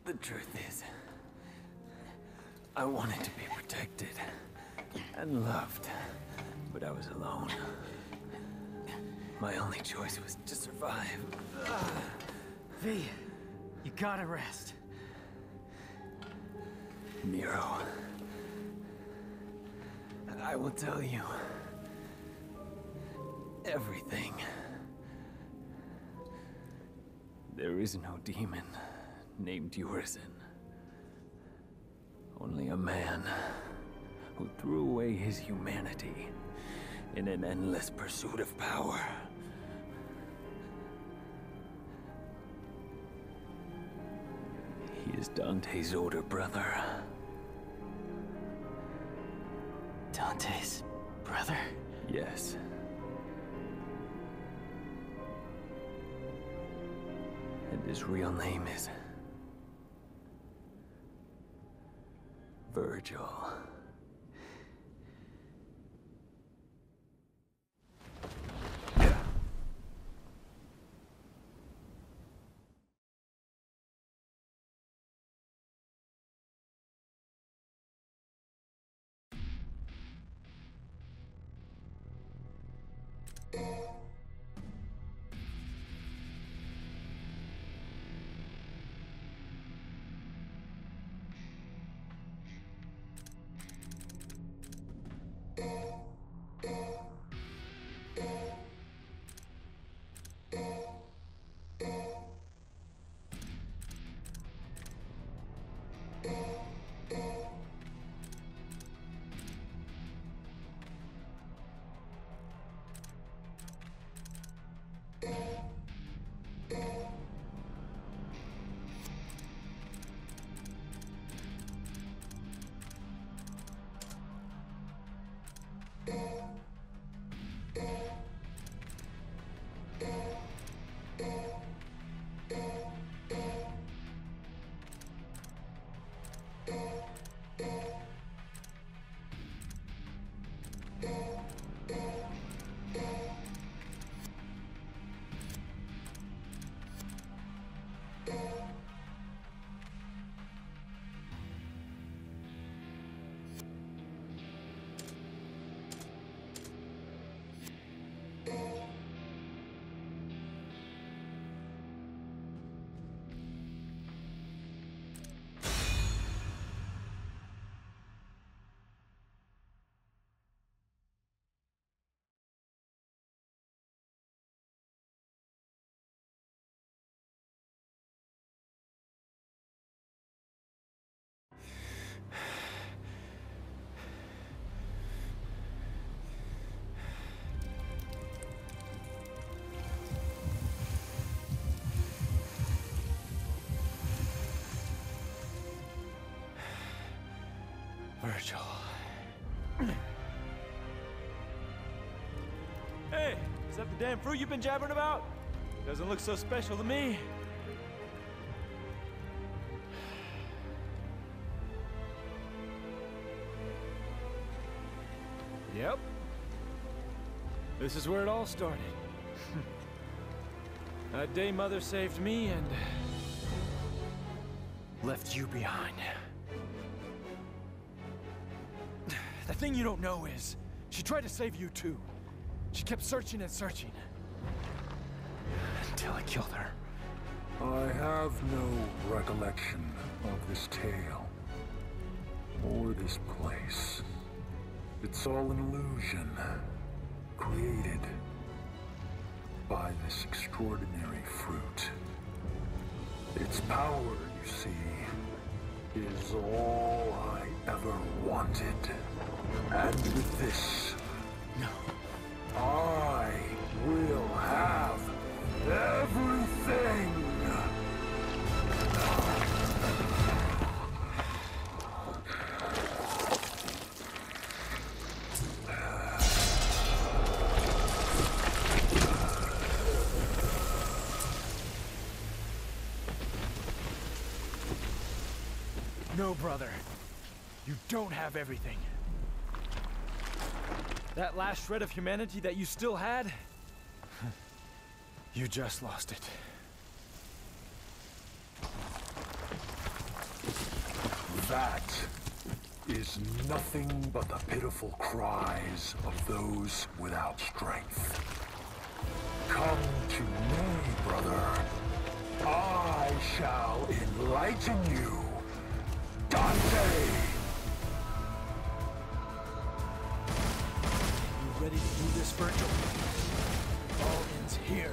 The truth is, I wanted to be protected and loved, but I was alone. My only choice was to survive. V, you gotta rest. Nero, I will tell you everything. There is no demon named Urizen. Only a man who threw away his humanity in an endless pursuit of power. He is Dante's older brother. Dante's brother? Yes. And his real name is Virgil. Virgil. Hey, is that the damn fruit you've been jabbering about? Doesn't look so special to me. Yep. This is where it all started. That day Mother saved me and left you behind. The thing you don't know is, she tried to save you too. She kept searching and searching. Until I killed her. I have no recollection of this tale. Or this place. It's all an illusion. Created by this extraordinary fruit. Its power, you see, is all I ever wanted. And with this, No. I will have everything! No, brother. You don't have everything. That last shred of humanity that you still had, you just lost it. That is nothing but the pitiful cries of those without strength. Come to me, brother. I shall enlighten you, Dante! You ready to do this, Virgil? It all ends here.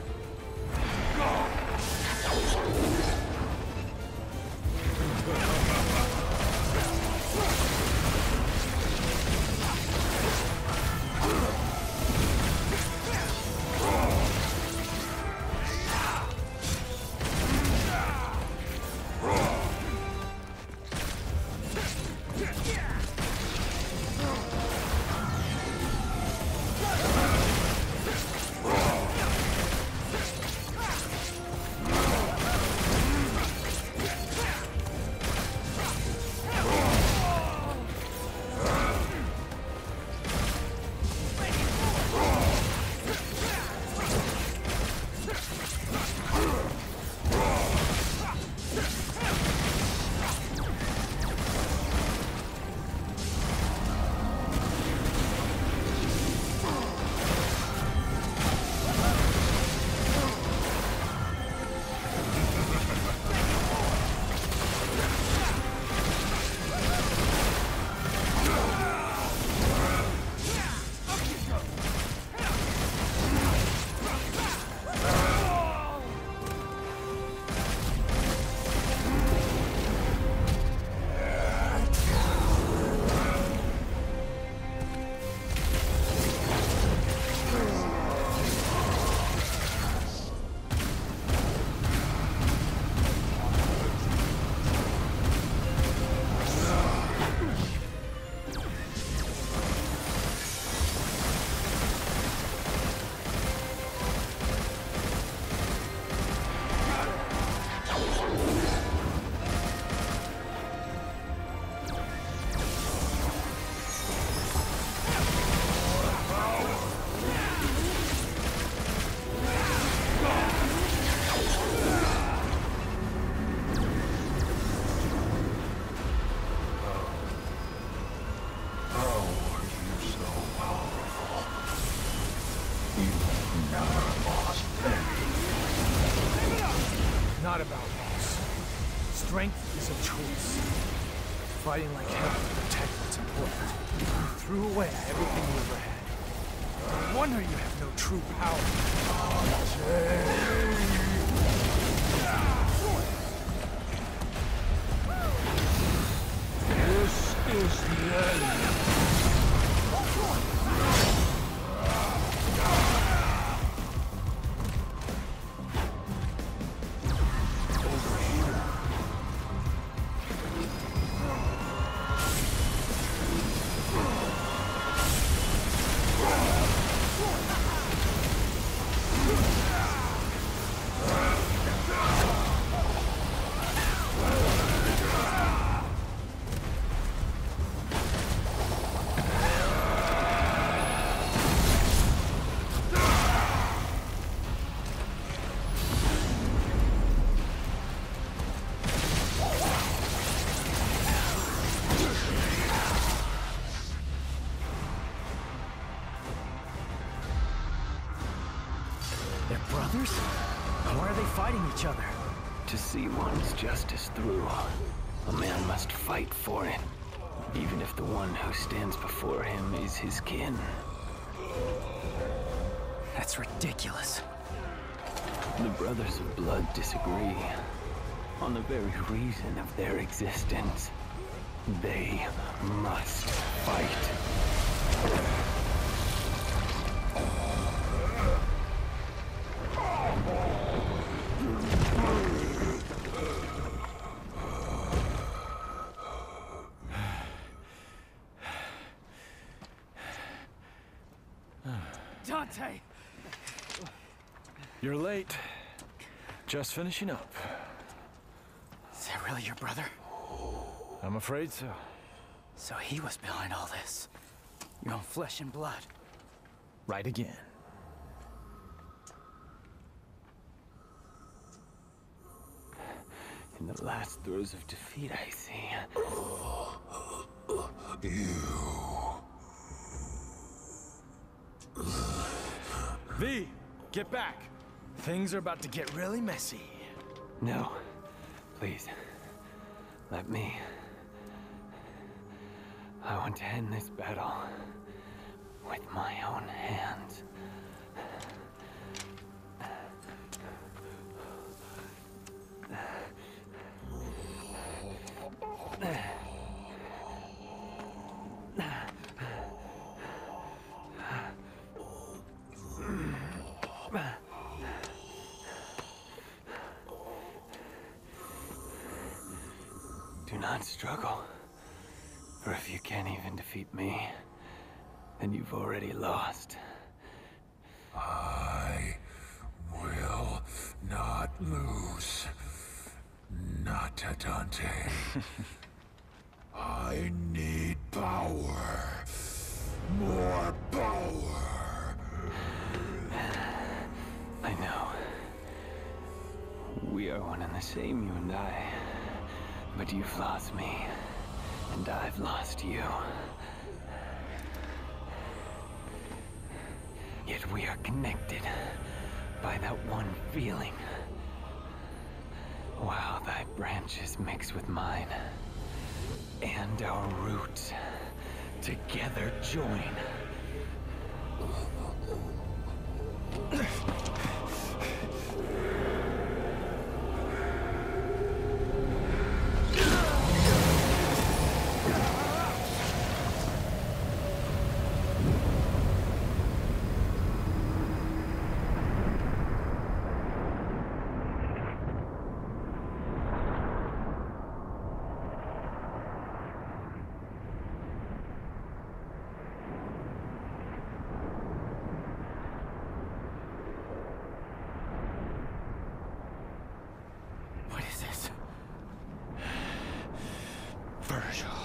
Not about loss. Strength is a choice. Fighting like hell to protect what's important. You threw away everything you ever had. No wonder you have no true power. This is the end. They're brothers? Why are they fighting each other? To see one's justice through, a man must fight for it, even if the one who stands before him is his kin. That's ridiculous. The Brothers of Blood disagree on the very reason of their existence. They must fight. Dante! You're late. Just finishing up. Is that really your brother? I'm afraid so. So he was behind all this. Your own flesh and blood. Right again. In the last throes of defeat, I see. V, get back. Things are about to get really messy. No. Please. Let me. I want to end this battle with my own hands. Do not struggle. For if you can't even defeat me, then you've already lost. I will not lose. Not to Dante. I need power. More power. I know. We are one and the same, you and I. But you've lost me, and I've lost you. Yet we are connected by that one feeling. While thy branches mix with mine, and our roots together join. What is this? Virgil.